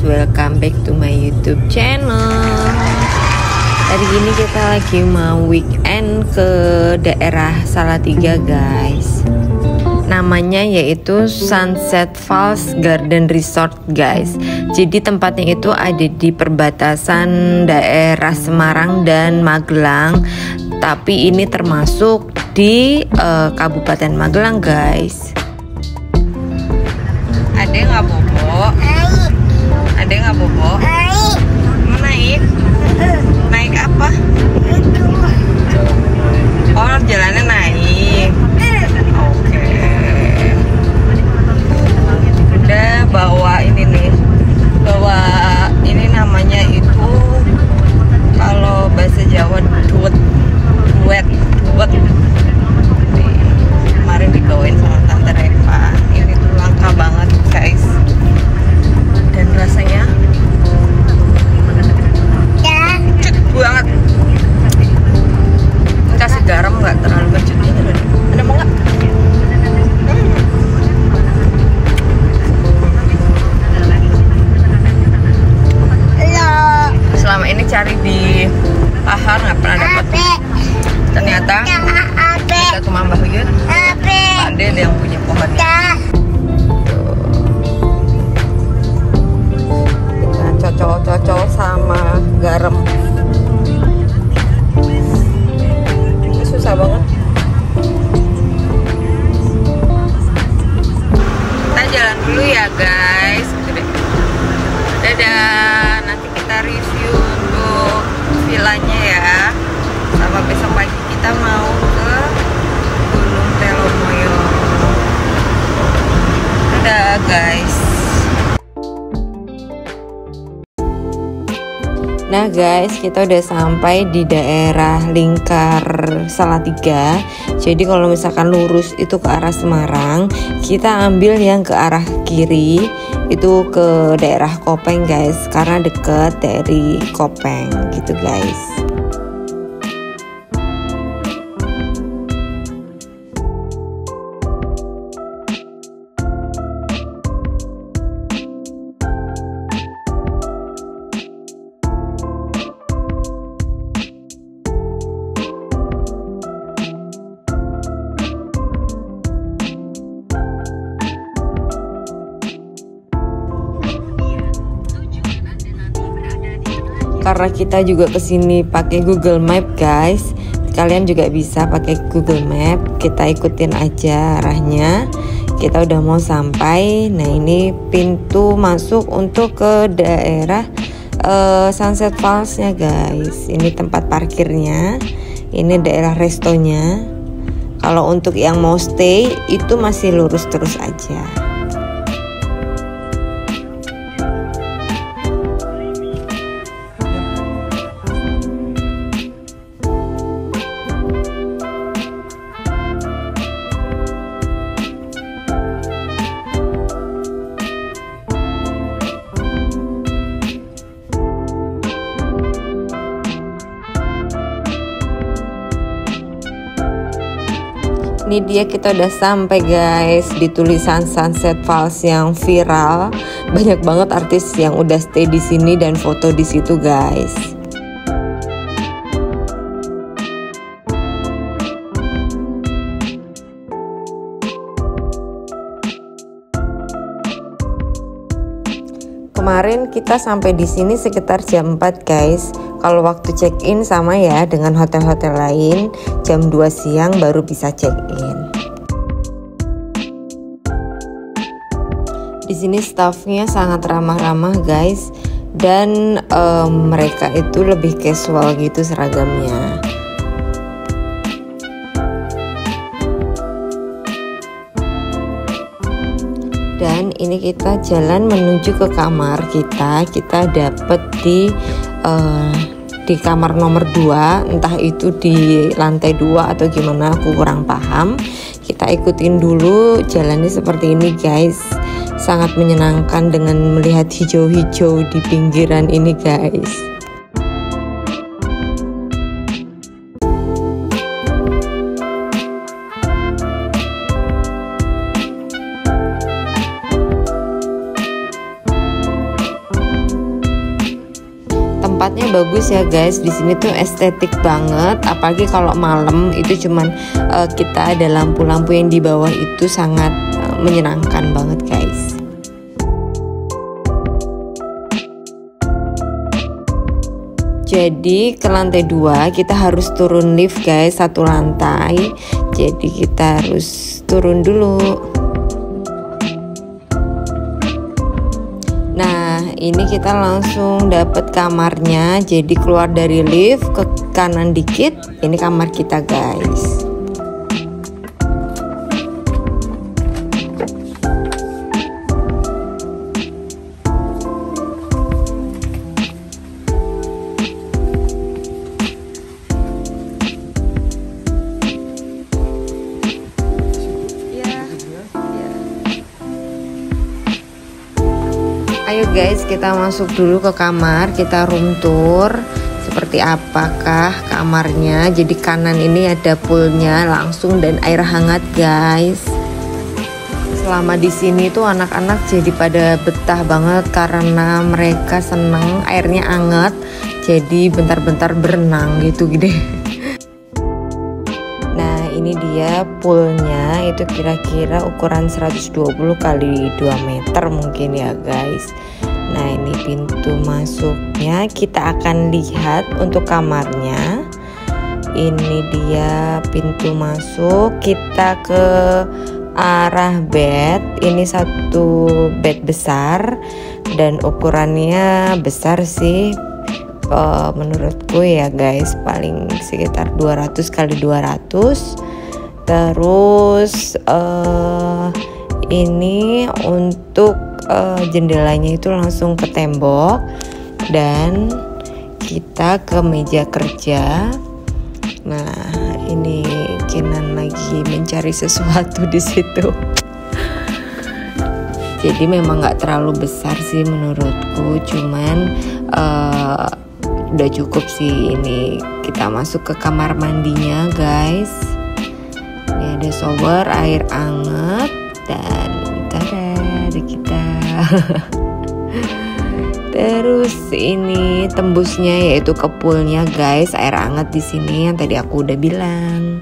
welcome back to my YouTube channel. Hari ini kita lagi mau weekend ke daerah Salatiga guys. Namanya yaitu Sunset Falls Garden Resort guys. Jadi tempatnya itu ada di perbatasan daerah Semarang dan Magelang. Tapi ini termasuk di Kabupaten Magelang guys. Ada nggak bobo? Ada nggak bobo? Mau naik? Naik apa? Oh, jalannya naik. Oke. Udah bawa ini nih. Bawa ini namanya itu kalau bahasa Jawa duet. Kemarin dibawain sama Tante Reva. Ini tuh langka banget guys. Dan rasanya kecut banget. Kasih garam nggak terlalu kecut ini loh. Ada mau nggak? Selama ini cari di Lahar nggak pernah dapat. Ternyata kita ke Mbah Yud, Pak Ade yang punya pohonnya. Kita cocol-cocol sama garam. Ini susah banget. Kita jalan dulu ya guys. Dadah. Nanti kita review untuk villanya ya. Sama besok pagi kita mau ke Gunung Telomoyo. Dadah guys. Nah guys, kita udah sampai di daerah lingkar Salatiga. Jadi kalau misalkan lurus itu ke arah Semarang, kita ambil yang ke arah kiri itu ke daerah Kopeng guys, karena deket dari Kopeng gitu guys. Karena kita juga kesini pakai Google Map guys, kalian juga bisa pakai Google Map. Kita ikutin aja arahnya. Kita udah mau sampai. Nah ini pintu masuk untuk ke daerah Sunset Falls-nya guys. Ini tempat parkirnya. Ini daerah restonya. Kalau untuk yang mau stay itu masih lurus terus aja. Ini dia, kita udah sampai guys di tulisan Sunset Falls yang viral. Banyak banget artis yang udah stay di sini dan foto di situ guys. Kemarin kita sampai di sini sekitar jam 4 guys. Kalau waktu check-in sama ya dengan hotel-hotel lain, jam 2 siang baru bisa check-in. Di sini staffnya sangat ramah-ramah guys, dan mereka itu lebih casual gitu seragamnya. Dan ini kita jalan menuju ke kamar kita. Kita dapet di kamar nomor 2, entah itu di lantai 2 atau gimana, aku kurang paham. Kita ikutin dulu jalannya seperti ini guys. Sangat menyenangkan dengan melihat hijau-hijau di pinggiran ini guys. tempatnya bagus ya guys. Di sini tuh estetik banget, apalagi kalau malam itu cuman kita ada lampu-lampu yang di bawah itu sangat menyenangkan banget guys. Jadi ke lantai 2 kita harus turun lift guys, 1 lantai. Jadi kita harus turun dulu. Nah, ini kita langsung dapat kamarnya. Jadi keluar dari lift ke kanan dikit, ini kamar kita guys. Ayo guys, kita masuk dulu ke kamar, kita room tour. Seperti apakah kamarnya? Jadi kanan ini ada poolnya langsung dan air hangat guys. Selama di sini tuh anak-anak jadi pada betah banget karena mereka seneng airnya hangat. Jadi bentar-bentar berenang gitu gede. Nah, ini dia poolnya, itu kira-kira ukuran 120 kali 2 meter mungkin ya guys. Nah, ini pintu masuknya, kita akan lihat untuk kamarnya. Ini dia pintu masuk, kita ke arah bed. Ini satu bed besar dan ukurannya besar sih. Menurutku ya guys, paling sekitar 200 kali 200. Terus ini untuk jendelanya itu langsung ke tembok dan kita ke meja kerja. Nah, ini Kinan lagi mencari sesuatu di situ. Jadi memang nggak terlalu besar sih menurutku, cuman udah cukup sih. Ini kita masuk ke kamar mandinya guys. Ini ada shower air hangat dan tada ada kita. Terus ini tembusnya yaitu ke poolnya guys, air hangat di sini yang tadi aku udah bilang.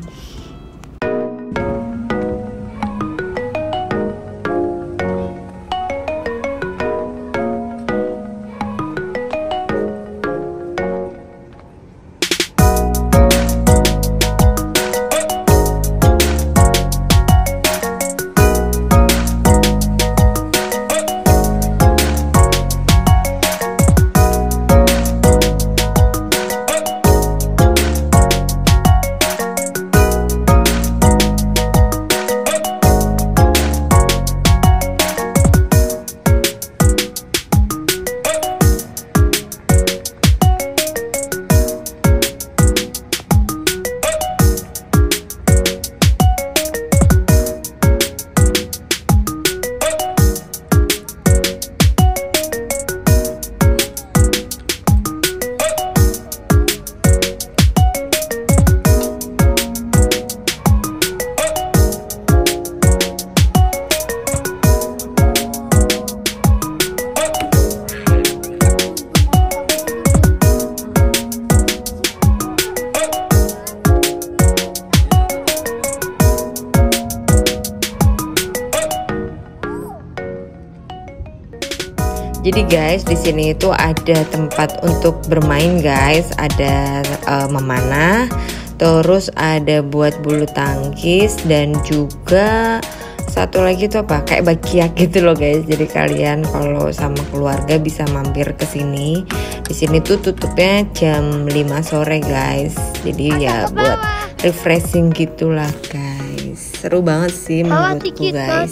Jadi guys, di sini itu ada tempat untuk bermain guys, ada memanah, terus ada buat bulu tangkis dan juga satu lagi tuh apa kayak bakiak gitu loh guys. Jadi kalian kalau sama keluarga bisa mampir ke sini. Di sini tuh tutupnya jam 5 sore guys. Jadi ya buat refreshing gitulah guys. Seru banget sih menurutku guys.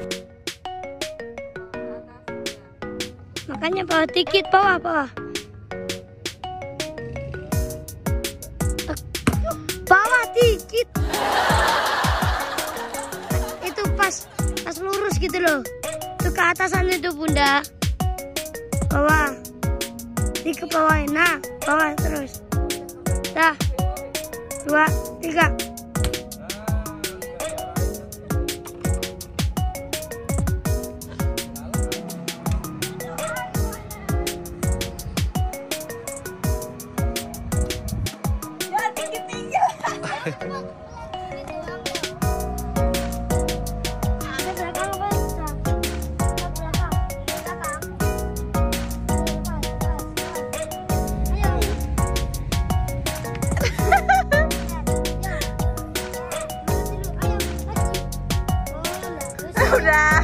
Makanya bawa tiket, bawa. Bawa tiket. Itu pas lurus gitu loh. Itu ke atasan itu bunda. Bawa. Di ke bawah, nah, bawa terus. Dah. 2, 3. Udah,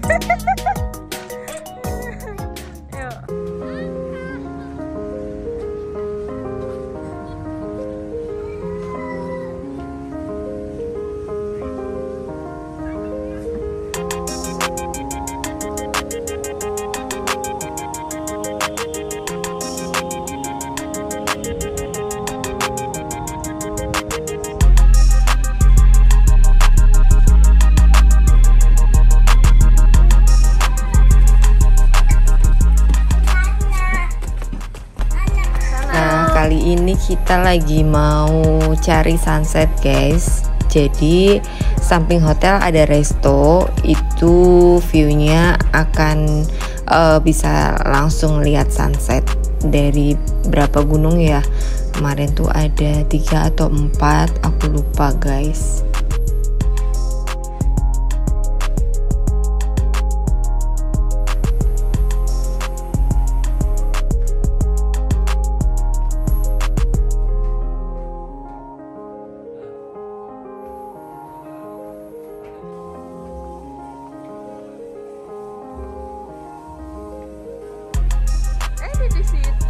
kali ini kita lagi mau cari sunset guys. Jadi samping hotel ada resto, itu viewnya akan bisa langsung lihat sunset dari berapa gunung ya. Kemarin tuh ada 3 atau 4, aku lupa guys. Di situ.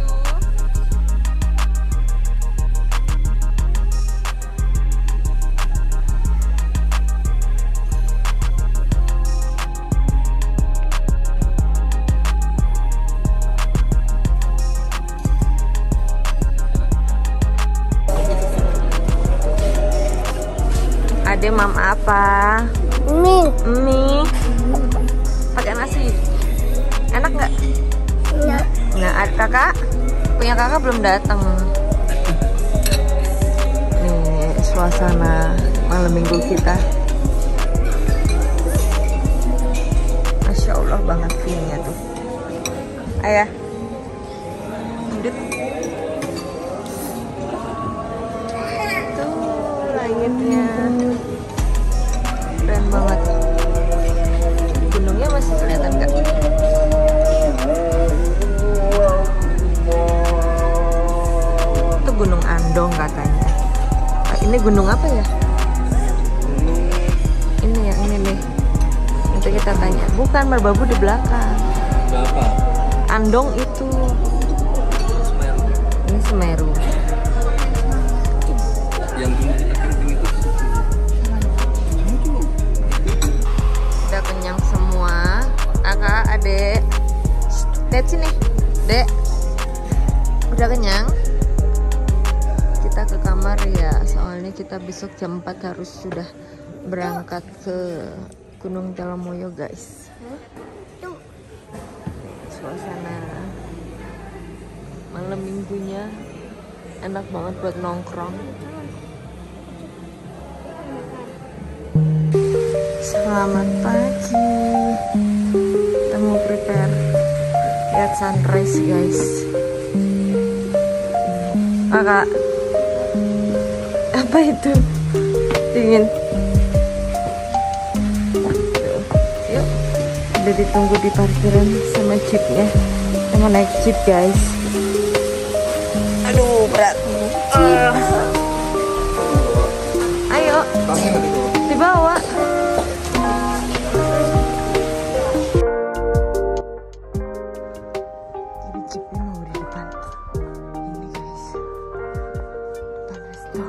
Ade mam apa? Mie. Pakai nasi. Enak nggak? Iya. Nah, kakak punya kakak belum datang. Nih suasana malam minggu kita. Masya Allah banget view-nya tuh. Ayah, hidup. Tuh langitnya keren banget. Gunungnya masih kelihatan nggak? Gunung Andong katanya. Nah, ini gunung apa ya? Ini yang ini nih. Nanti kita tanya. Bukan, Merbabu di belakang. Berapa? Andong itu. Semeru. Ini Semeru. Yang tinggi itu. Udah kenyang semua. Kakak, adek. Lihat sini, dek. Udah kenyang? Kita ke kamar ya, soalnya kita besok jam 4 harus sudah berangkat ke Gunung Telomoyo guys. Suasana malam minggunya enak banget buat nongkrong. Selamat pagi. Kita mau prepare lihat sunrise guys. Kakak, apa itu? Dingin. Yuk, udah ditunggu di parkiran sama jeepnya. Kita mau naik jeep guys. Aduh berat. Ayo, dibawa. Jadi jeepnya mau di depan. Ini guys, depan resto.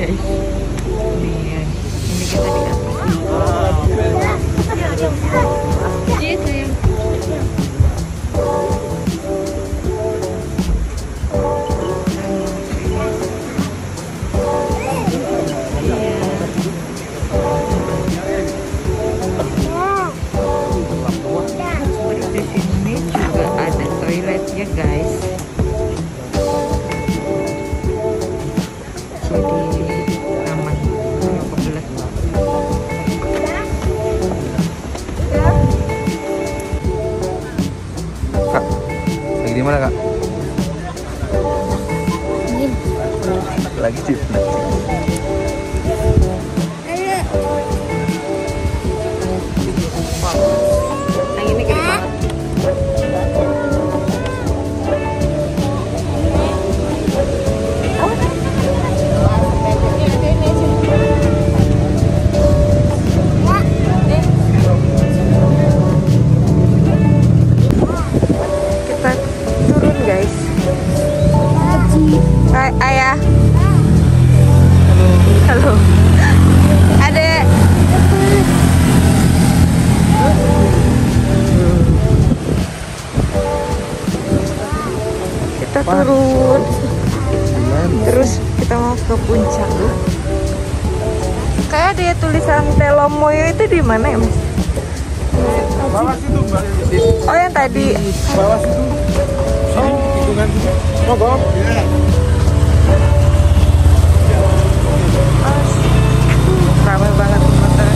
guys. Nih, ini kita di atas. Iya sayang. Di sini juga ada toiletnya guys. Jadi aman kalau kebelet. Kak, lagi di mana kak? Lagi sih. Yang ini gede banget. Kita turun guys. Hai ayah. Halo. Adek. Kita turun. Terus kita mau ke puncak. Kayak ada tulisan Telomoyo itu di mana ya mas? Bawah situ mbak. Oh yang tadi. Bawah situ. Sini hitungan. Oh bawah. Iya. Ramai banget motor.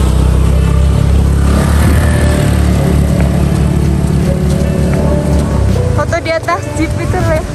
Foto di atas jeep itu loh ya.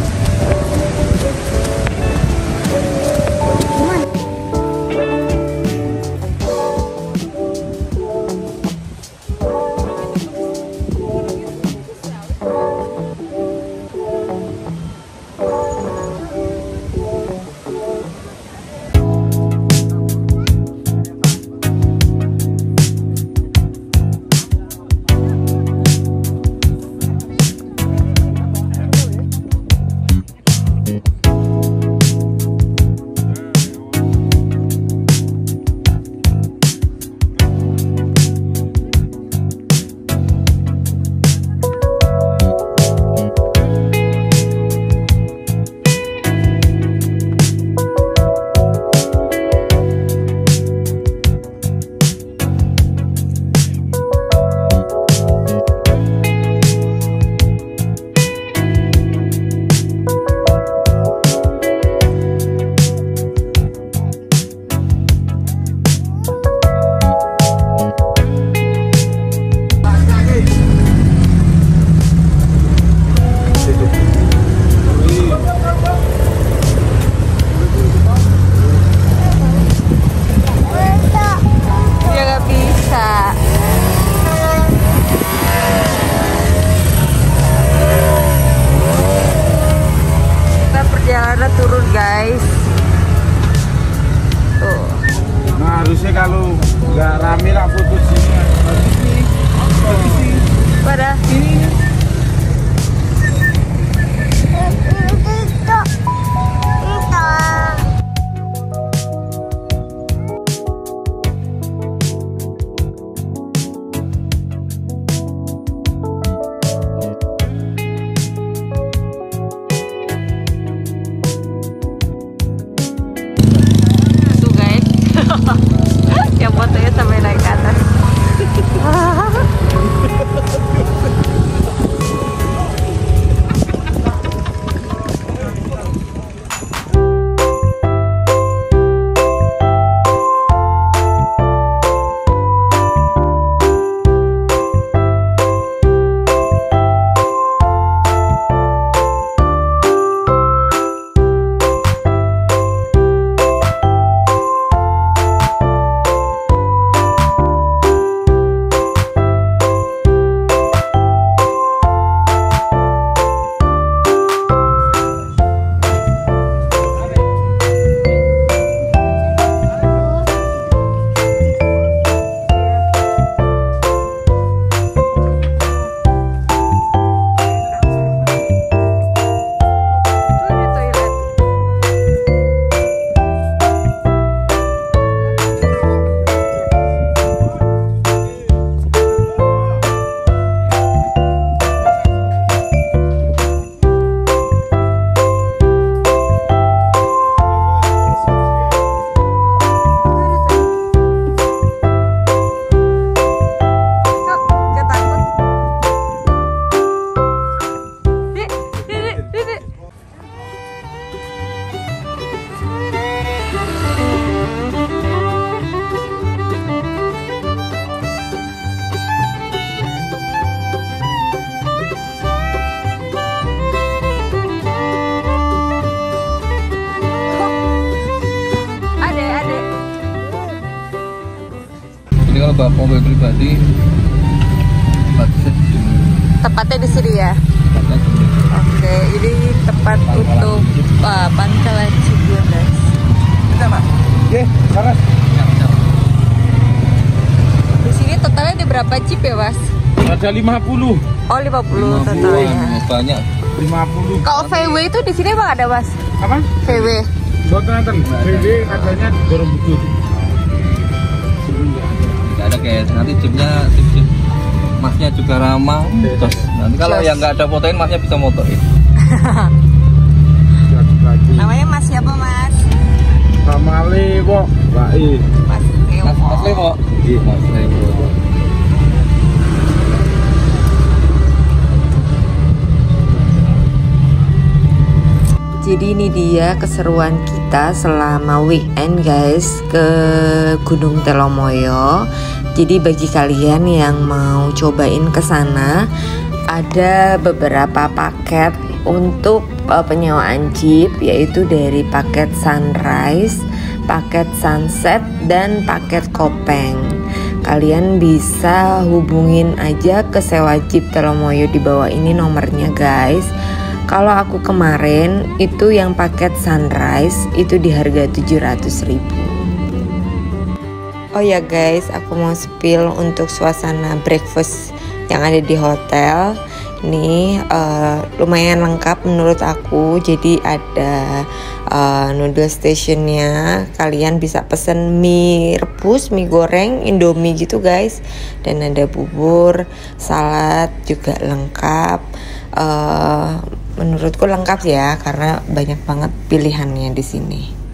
Harusnya kalau nggak rame lah foto sini. Bagus nih. Bagus nih. Pada Ini. tuh guys. Yang fotonya sampai naik ke atas. bawa mobil pribadi bagusnya di sini. Tepatnya di sini ya. Tepatnya di sini. Oke, ini tempat untuk Pangkalan Cibodas. Kita mas. Oke, saras. Di sini totalnya ada berapa jeep ya, Mas? Ada 50. Oh, 50 totalnya. Banyak. 50. Kalau VW itu di sini Bang ada, Mas? Apa? VW. Boten nonton. Jadi katanya Borobudur. Nggak ada kayak nanti chipnya chip masnya juga ramah. Terus nanti kalau yang nggak ada fotoin masnya bisa motoin. Namanya Mas siapa, Mas? Sama Lewo, Mbak I. Mas Lewo. Mas Lewo. Iya, Mas Lewo. Jadi ini dia keseruan kita selama weekend guys ke Gunung Telomoyo. Jadi bagi kalian yang mau cobain ke sana, ada beberapa paket untuk penyewaan jeep, yaitu dari paket sunrise, paket sunset, dan paket kopeng. Kalian bisa hubungin aja ke sewa jeep Telomoyo di bawah ini nomornya guys. Kalau aku kemarin itu yang paket sunrise itu di harga 700.000. Oh ya guys, aku mau spill untuk suasana breakfast yang ada di hotel. Ini lumayan lengkap menurut aku. Jadi ada noodle stationnya. Kalian bisa pesen mie rebus, mie goreng, indomie gitu guys. Dan ada bubur, salad juga lengkap. Menurutku lengkap ya, karena banyak banget pilihannya di sini.